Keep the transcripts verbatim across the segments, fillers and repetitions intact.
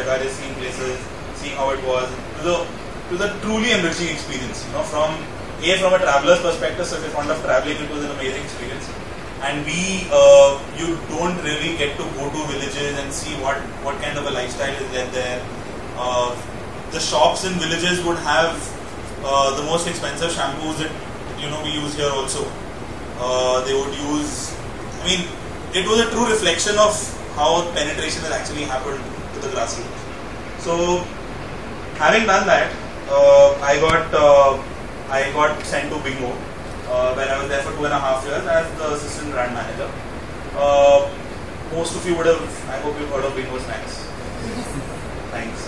just seeing places, seeing how it was, to the to the truly enriching experience. You know, from a from a traveler's perspective, so if you're fond of traveling, it was an amazing experience. And B, uh, you don't really get to go to villages and see what what kind of a lifestyle is there there. Uh, the shops in villages would have uh, the most expensive shampoos that you know we use here also. Uh, they would use. I mean, it was a true reflection of how penetration has actually happened to the grassroots. So, having done that, uh, I got uh, I got sent to Bingo, uh, where I was there for two and a half years as the assistant brand manager. Uh, most of you would have, I hope you've heard of Bingo Snacks. Thanks.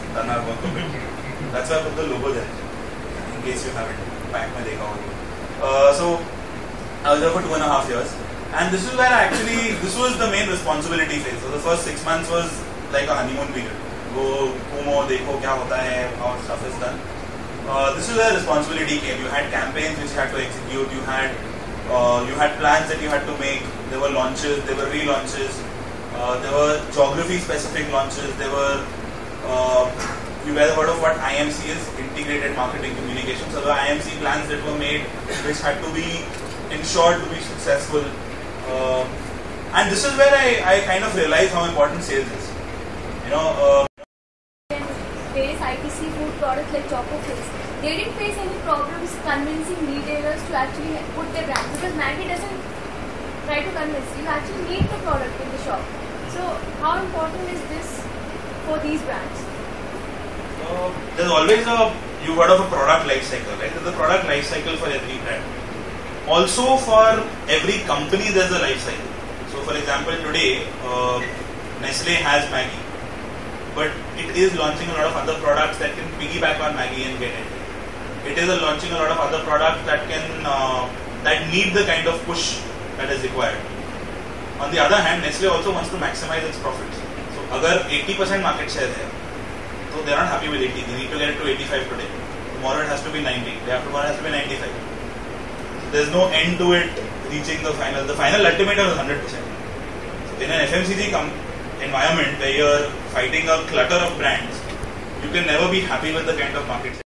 That's why I put the logo there, in case you haven't. Pack mein dekha hoga. Uh, so, I was there for two and a half years. And this is where actually, this was the main responsibility phase. So the first six months was like a honeymoon period. Go, kumo, dekho, kya hota hai, how stuff is done. Uh, this is where responsibility came. You had campaigns which you had to execute. You had uh, you had plans that you had to make. There were launches. There were relaunches. Uh, there were geography-specific launches. There were uh, you guys have heard of what I M C is, Integrated Marketing Communication. So the I M C plans that were made, which had to be ensured to be successful. Uh, and this is where I, I kind of realized how important sales is. You know, uh, various I T C food products like Choco Flakes, they didn't face any problems convincing retailers to actually put their brand, because Maggi doesn't try to convince you, actually need the product in the shop. So how important is this for these brands? Uh, there's always a, you've heard of a product life cycle, right? There's a product life cycle for every brand. Also for every company there's a life cycle. So for example today uh, Nestle has Maggi, but it is launching a lot of other products that can piggyback on Maggi and get it. It is a launching a lot of other products that can uh, that need the kind of push that is required. On the other hand, Nestle also wants to maximize its profits. So agar eighty percent market share hai, so they are not happy with eighty, they need to get it to eighty-five today. Tomorrow it has to be ninety, day after tomorrow it has to be ninety-five. There's no end to it reaching the final. The final ultimatum is one hundred percent. So in an F M C G environment where you're fighting a clutter of brands, you can never be happy with the kind of market share.